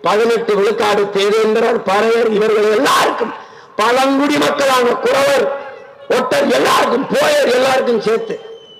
18 விழுக்காடு தேவேந்திரர், பறையர் இவர்கள் எல்லாருக்கும், பழங்குடி மக்களான குறவர், ஒட்டர் எல்லாருக்கும், போயர் எல்லாருக்கும் சேர்த்து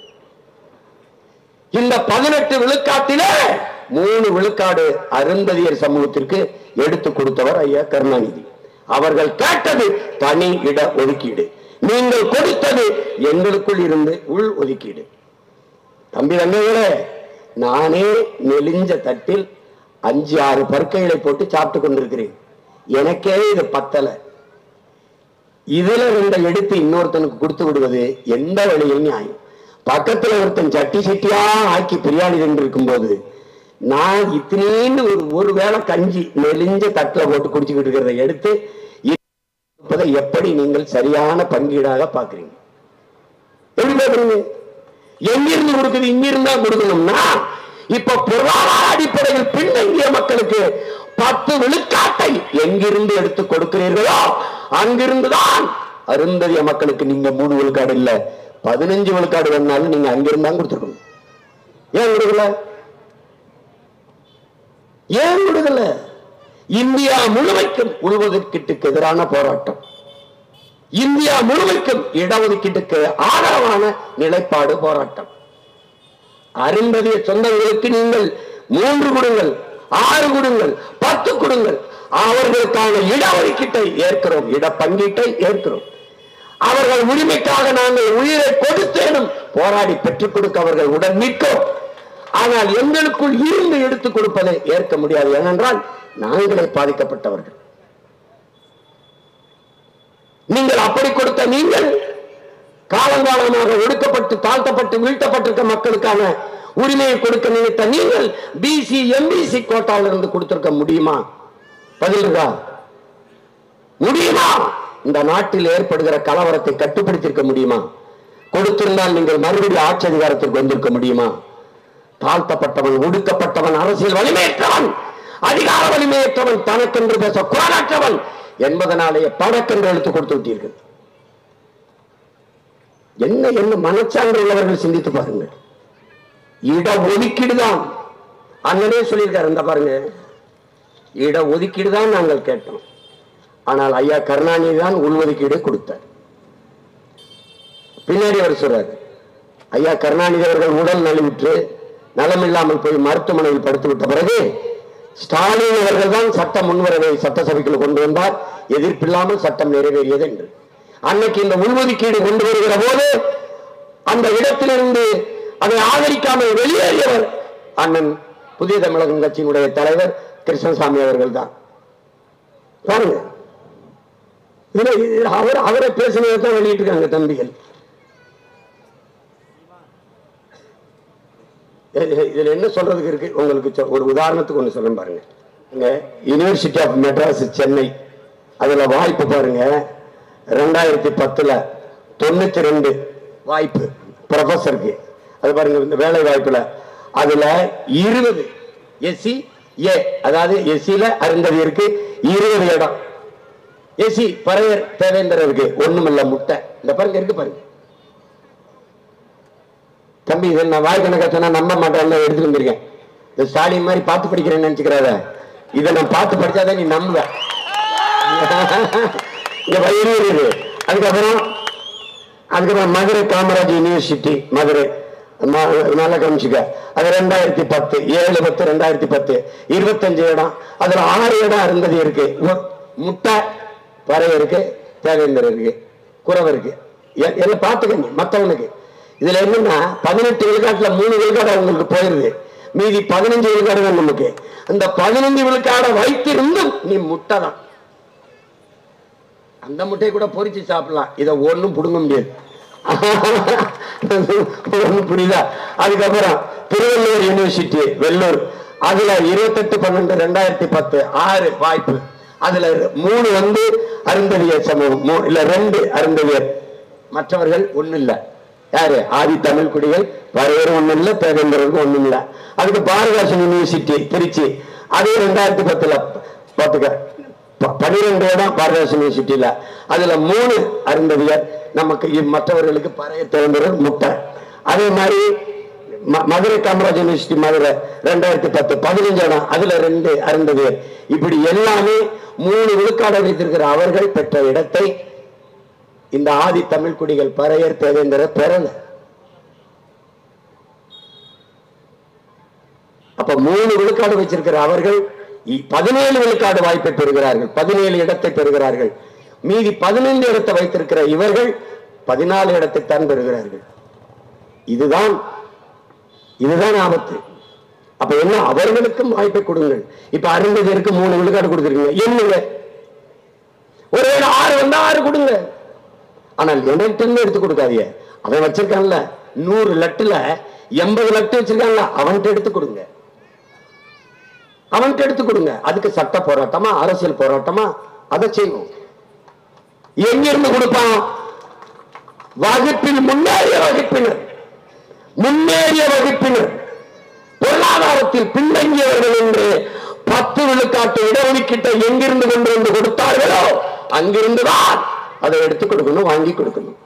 இந்த 18 விழுக்காட்டிலே 3 விழுக்காடு அருந்ததியர் சமூகத்திற்கு எடுத்து கொடுத்தவர் ஐயா கருணாநிதி. அவர்கள் கேட்டது தனி இட ஒதுக்கீடு, நீங்கள் கொடுத்தது எங்களுக்குள் இருந்து உள் ஒதுக்கீடு. தம்பி தங்கைகளே, நானே நெலிஞ்ச தட்டில் 5-6 பருக்கைகளை போட்டு சாப்பிட்டு கொண்டிருக்கிறேன். எனக்கே இது பத்தல. இதுல 2 எடுத்து இன்னொருத்தனுக்கு கொடுத்து விடுவது எந்த வழியில் நியாயம்? பக்கத்துல ஒருத்தன் சட்டி சட்டியா ஆக்கி பிரியாணி இருக்கும் போது நான் இத்தனைன்னு ஒரு வேளை கஞ்சி நெலிஞ்ச தட்டில போட்டு குடிச்சுக்கிட்டு இருக்கிறத எடுத்து எப்படி நீங்கள் சரியான பங்கீடாக பாக்குறீங்க? எப்படி பாக்குறீங்க? எங்கிருந்து கொடுக்குது? இங்கிருந்தா கொடுக்கணும்னா இப்ப பொருளாதார அடிப்படையில் பின்தங்கிய மக்களுக்கு 10 விழுக்காட்டை எங்கிருந்து எடுத்து கொடுக்கிறீர்களோ அங்கிருந்துதான் அருந்ததிய மக்களுக்கு நீங்க 3 விழுக்காடு இல்ல 15 விழுக்காடு வேணாலும் நீங்க அங்கிருந்தா கொடுத்துருக்கணும். ஏன் கொடுக்கல? ஏன் கொடுக்கல? இந்தியா முழுமைக்கும் உள்ஒதுக்கீட்டுக்கு எதிரான போராட்டம், இந்தியா முழுமைக்கும் இடஒதுக்கீட்டுக்கு ஆதரவான நிலைப்பாடு போராட்டம். அருந்ததிய சொந்தங்களுக்கு நீங்கள் 3 கொடுங்கள், 6 கொடுங்கள், 10 கொடுங்கள், அவர்களுக்கான இடஒதுக்கீட்டை ஏற்கிறோம், இட பங்கீட்டை ஏற்கிறோம். அவர்கள் உரிமைக்காக நாங்கள் உயிரை கொடுத்தேனும் போராடி பெற்றுக் கொடுக்க அவர்கள் உடன் நிற்கிறோம். ஆனால் எங்களுக்குள் இருந்து எடுத்துக் கொடுப்பதை ஏற்க முடியாது. ஏனென்றால் நாங்களே பாதிக்கப்பட்டவர்கள். நீங்கள் அப்படி கொடுத்த நீங்கள் காலங்காலமாக ஒடுக்கப்பட்டு தாழ்த்தப்பட்டு வீழ்த்தப்பட்டிருக்க மக்களுக்கான உரிமையை கொடுக்க நினைத்த நீங்கள் பிசி எம்பிசி கோட்டாவில் இருந்து கொடுத்திருக்க முடியுமா? பதில் இருக்கா? முடியுமா? இந்த நாட்டில் ஏற்படுகிற கலவரத்தை கட்டுப்படுத்தியிருக்க முடியுமா? கொடுத்திருந்தால் நீங்கள் மறுபடியும் ஆட்சி அதிகாரத்திற்கு வந்திருக்க முடியுமா? தாழ்த்தப்பட்டவன், ஒடுக்கப்பட்டவன், அரசியல் வலிமையற்றவன், அதிகார வலிமையற்றவன், தனக்கென்று பேச குரலற்றவன் என்பதனாலேயே படக்கென்று எடுத்து கொடுத்து விட்டீர்கள். என்ன என்ன மனச்சான்று உள்ளவர்கள் சிந்தித்து பாருங்கள். இட ஒதுக்கீடு தான் அண்ணனே சொல்லியிருக்காரு. இந்த பாருங்க, இட ஒதுக்கீடு தான் நாங்கள் கேட்டோம். ஆனால் ஐயா கருணாநிதி தான் உள்ஒதுக்கீடு கொடுத்தார். பின்னாடி அவர் சொல்றாரு, ஐயா கருணாநிதி அவர்கள் உடல் நலிவுற்று நலமில்லாமல் போய் மருத்துவமனையில் படுத்து விட்ட பிறகு ஸ்டாலின் அவர்கள் தான் சட்ட முன்வரவை சட்டசபைக்குள் கொண்டு வந்தார். எதிர்ப்பில்லாமல் சட்டம் நிறைவேறியது என்று. அன்னைக்கு இந்த உள்ஒதுக்கீடு கொண்டு வருகிற போது அந்த இடத்திலிருந்து அதை ஆதரிக்காமல் வெளியேறியவர் அண்ணன் புதிய தமிழகம் கட்சியினுடைய தலைவர் கிருஷ்ணசாமி அவர்கள் தான். பாருங்க, அவரை பேசினதான் வெளியிட்டு இருக்காங்க தம்பிகள். இதுல என்ன சொல்றதுக்கு இருக்கு உங்களுக்கு? ஒரு உதாரணத்துக்கு ஒண்ணு சொல்ல பாருங்க. யூனிவர்சிட்டி ஆஃப் மெட்ராஸ் சென்னை, அதுல வாய்ப்பு பாருங்க, 2010 92 வாய்ப்பு ப்ரொஃபஸருக்கு. அது பாருங்க, இந்த வேலை வாய்ப்புல அதுல 20 எஸ்சி ஏ, அதாவது எஸ்சில அருந்ததியருக்கு 20 இடம், எஸ்சி பறையர் தேவேந்திரருக்கு ஒண்ணுமில்ல முட்டை. இந்த பாருங்க இருக்கு பாருங்க தம்பி. இதை நான் வாய் கணக்கா சொன்னா நம்ப மாட்டேன், எடுத்துட்டு வந்திருக்கேன். இந்த ஸ்டாலின் மாதிரி பார்த்து படிக்கிறேன்னு நினைச்சுக்கிறாத, இதை நான் பார்த்து படிச்சாதான் நீ நம்புவ. அதுக்கப்புறம் மதுரை காமராஜ் யூனிவர்சிட்டி மதுரை, நல்லா கவனிச்சுக்க. அது 2010 7/10/2010 25 இடம். அதுல 6 இடம் அருந்ததி இருக்கு. முட்டை பறையருக்கு, தேவேந்திரருக்கு, குறவருக்கு எல்லாம் பார்த்துக்கங்க. மற்றவனுக்கு இதுல என்னன்னா 18 விழுக்காட்டுல 3 விழுக்காடு அவங்களுக்கு போயிருது, மீதி 15 விழுக்காடு தான் நமக்கு. அந்த 15 விழுக்காட வைத்திருந்தும் நீ முட்டை தான். அந்த முட்டையை கூட பொறிச்சு சாப்பிடலாம், இதை ஒன்னும் புடுங்க முடியாது. புரியுதா? அதுக்கப்புறம் திருவள்ளூர் யூனிவர்சிட்டி வெள்ளூர், அதுல 28/12/2010 6 வாய்ப்பு. அதுல 3 அருந்ததியர் சமூகம், இல்ல 2 அருந்ததியர், மற்றவர்கள் ஒண்ணு இல்ல. யாரு? ஆதி தமிழ் குடிகள், பறையரும் ஒண்ணும் இல்ல, தேவேந்திரருக்கு ஒண்ணும் இல்ல. அதுக்கு பாரதிதாசன் யூனிவர்சிட்டி திருச்சி, அது 2010 பார்த்துக்க 12 இடம் பாரதிதாசன் யூனிவர்சிட்டியில. அதுல 3 அருந்ததியர், நமக்கு மற்றவர்களுக்கு பறைய தேவேந்திரர் முட்டை. அதே மாதிரி மதுரை காமராஜ் யூனிவர்சிட்டி மதுரை 2010 15 இடம், அதுல 2 அருந்தது. இப்படி எல்லாமே 3 விழுக்காடு வைத்திருக்கிற அவர்கள் பெற்ற இடத்தை இந்த ஆதி தமிழ் குடிகள் பறையர் தேவேந்திர பெறல. அப்ப 3 விழுக்காடு வச்சிருக்கிற அவர்கள் 17 விழுக்காடு வாய்ப்பை பெறுகிறார்கள், 17 இடத்தை பெறுகிறார்கள். மீதி 15 இடத்தை வைத்திருக்கிற இவர்கள் 14 இடத்தை தான் பெறுகிறார்கள். இதுதான் ஆபத்து. அப்ப என்ன, அவர்களுக்கும் வாய்ப்பை கொடுங்கள். இப்ப அருந்ததியருக்கு 3 விழுக்காடு கொடுத்துருக்கீங்க, என்னங்க ஒருவேளை 6 வந்தா 6 கொடுங்க. ஆனால் என்கிட்ட எடுத்து கொடுக்காதீங்க. அவன் வச்சிருக்கான்ல 100 லட்டுல 80 லட்டு வச்சிருக்கான்ல, அவன்கிட்ட எடுத்து கொடுங்க, அவன்கிட்ட எடுத்து கொடுங்க. அதுக்கு சட்ட போராட்டமா, அரசியல் போராட்டமா, அதை செய்வோம். எங்கிருந்து கொடுப்பான்? வகுப்பில் முன்னேறிய வகுப்பினர், பொருளாதாரத்தில் பின்தங்கியவர்கள் என்று 10 விழுக்காட்டு இடஒதுக்கீட்டை எங்கிருந்து கொண்டு வந்து கொடுத்தார்களோ அங்கிருந்துதான் அதை எடுத்துக் கொடுக்கணும், வாங்கி கொடுக்கணும்.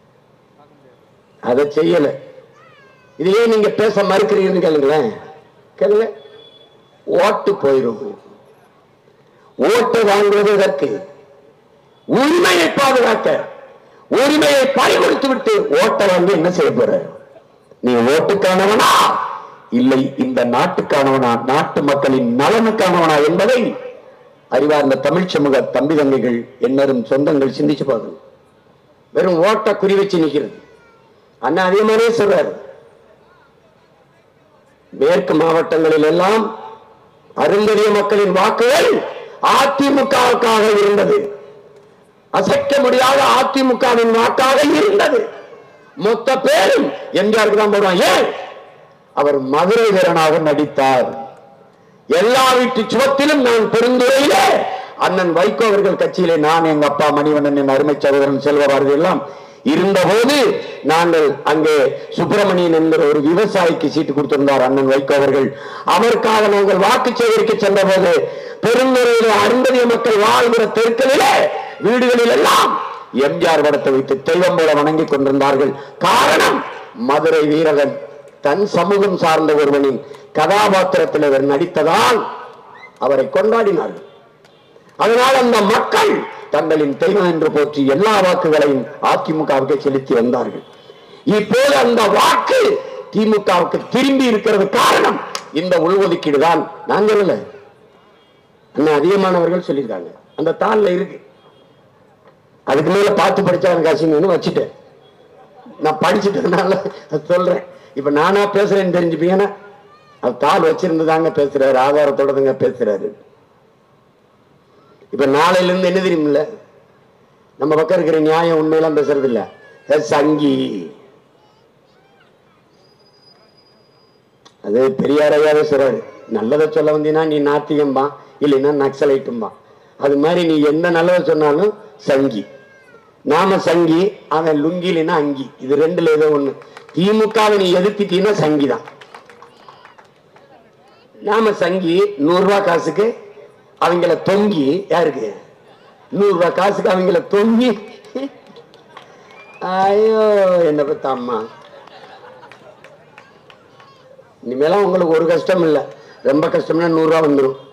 அதை செய்யல. இதையே நீங்க பேச மறுக்கிறீங்கன்னு கேளுங்களேன், கேளுங்க. ஓட்டு போயிரும். ஓட்டு வாங்குவது இதற்கு உரிமையை பாதுகாக்க. உரிமையை பறிகொடுத்து விட்டு ஓட்டை வாங்கி என்ன செய்ய போற? நீ ஓட்டுக்கானவனா இல்லை இந்த நாட்டுக்கானவனா, நாட்டு மக்களின் நலனுக்கானவனா என்பதை அறிவார்ந்த தமிழ் சமூக தம்பி தங்கைகள் என்னரும் சொந்தங்கள் சிந்திச்சு பார்க்கணும். வெறும் ஓட்ட குறி வச்சு நிற்கிறது. அண்ணா அதிகமானே சொல்றாரு, மேற்கு மாவட்டங்களில் எல்லாம் அருந்ததிய மக்களின் வாக்குகள் அதிமுகவுக்காக இருந்தது, அசைக்க முடியாத அதிமுகவின் வாக்காக இருந்தது. மொத்த பேரும் எம்ஜிஆருக்கு தான் போடுவாங்க. ஏன்? அவர் மதுரை வீரனாக நடித்தார். எல்லா வீட்டு சுவத்திலும் நான் பெருந்துறையிலே அண்ணன் வைகோ அவர்கள் கட்சியிலே நான், எங்க அப்பா மணிவண்ணன், என் அருமை சகோதரன் செல்வபாரதி எல்லாம் இருந்தபோது நாங்கள் அங்கே சுப்பிரமணியன் என்கிற ஒரு விவசாயிக்கு சீட்டு கொடுத்திருந்தார் அண்ணன் வைகோ அவர்கள். அவருக்காக நாங்கள் வாக்கு சேகரிக்க சென்ற போது பெருந்துறையிலே அருந்ததிய மக்கள் வாழ்கிற தெருக்களிலே வீடுகளில் எல்லாம் எம்ஜிஆர் படத்தை வைத்து தெய்வம் போல வணங்கி கொண்டிருந்தார்கள். காரணம், மதுரை வீரகன் தன் சமூகம் சார்ந்த ஒருவனின் கதாபாத்திரத்தில் அவர் நடித்ததால் அவரை கொண்டாடினார்கள். அதனால் அந்த மக்கள் தங்களின் தெய்வம் என்று போற்றி எல்லா வாக்குகளையும் அதிமுகவுக்கு செலுத்தி வந்தார்கள். இப்போது அந்த வாக்கு திமுகவுக்கு திரும்பி இருக்கிறது. காரணம் இந்த உள்ஒதுக்கீடு தான். நாங்கள் இல்ல, இன்னும் அதிகமானவர்கள் சொல்லியிருக்காங்க, அந்த தாள்ல இருக்கு. அதுக்கு மேல பார்த்து படிச்சா எனக்கு அசிங்கம்னு வச்சுட்டேன். நான் படிச்சுட்டதுனால சொல்றேன். இப்ப நானா பேசுறேன்னு தெரிஞ்சுப்பீங்கன்னா, அது தாள் வச்சிருந்துதாங்க பேசுறாரு, ஆதாரத்தோட தாங்க பேசுறாரு. இப்ப நாளையில இருந்து என்ன தெரியுமில்ல, நம்ம பக்கம் இருக்கிற நியாயம் உண்மையெல்லாம் பேசுறது இல்ல, சங்கி. அது பெரியாரையாவே சொல்றாரு, நல்லதை சொல்ல வந்தீங்கன்னா நீ நாத்திகம்பா, இல்லைன்னா நக்சலைட்டும்பா. அது மாதிரி நீ எந்த நல்லதை சொன்னாலும் சங்கி. நாம சங்கி, அவன் லுங்கி இல்லைன்னா அங்கி. இது ரெண்டுல ஏதோ ஒண்ணு. திமுகவை நீ எதிர்த்திட்டீங்கன்னா சங்கி தான். நாம சங்கி. 100 ரூபாய் காசுக்கு அவங்கள தொங்கி, யாருக்கு 100 ரூபாய் காசுக்கு அவங்கள தொங்கி, ஐயோ என்ன பத்த அம்மா. இனிமேலாம் உங்களுக்கு ஒரு கஷ்டம் இல்லை, ரொம்ப கஷ்டம்னா 100 ரூபா வந்துடும்.